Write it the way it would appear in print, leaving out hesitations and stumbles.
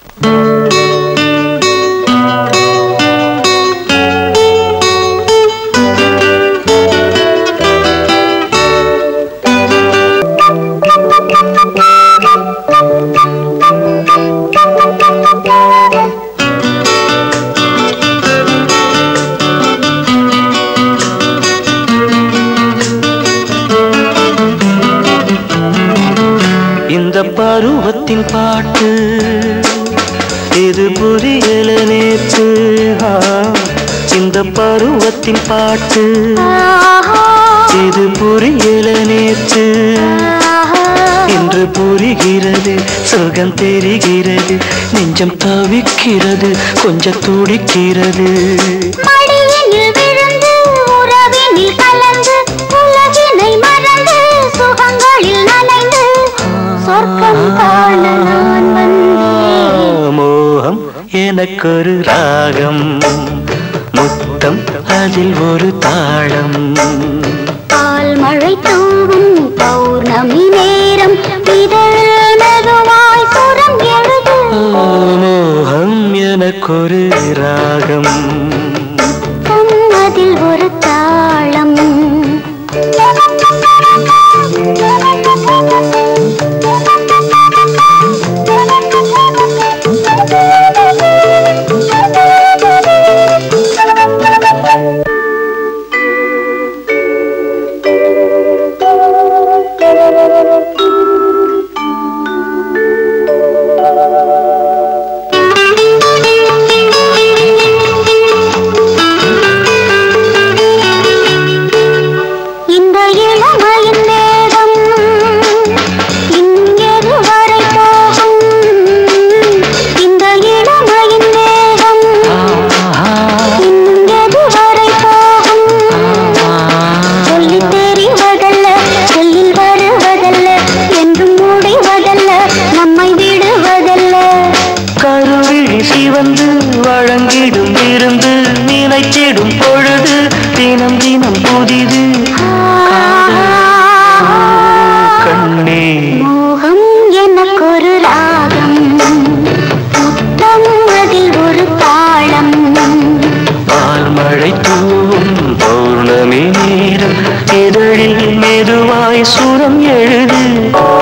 இந்த பருவத்தின் பாட்டு இது புரியல நேற்று. இந்த பருவத்தின் பாட்டு இது புரியல நேற்று. இன்று புரிகிறது, சுகம் தெரிகிறது, நெஞ்சம் தவிக்கிறது, கொஞ்சம் துடிக்கிறது. மோகம் எனக்கொரு ராகம், முத்தம் அதில் ஒரு தாளம். பால் மழை தூவும் பௌர்ணமி நேரம், இதழில் மெதுவாய் சுரம் எழுது. மோகம் எனக்கொரு ராகம், முத்தம் அதில் ஒரு தாளம். வந்து வழங்கிடும் இருந்து நினைச்சிடும் பொழுது தினம் தினம் புதிது. கண்ணே மோகம் எனக்கொரு ராகம், முத்தம் அதில் ஒரு தாளம். பால் மழை தூவும் பௌர்ணமி நேரம், இதழில் மெதுவாய் சுரம் எழுது.